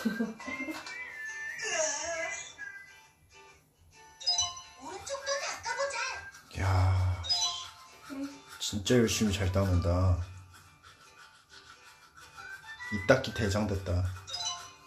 오른쪽도 닦아보자. 야, 진짜 열심히 잘 닦는다. 이 닦기 대장 됐다.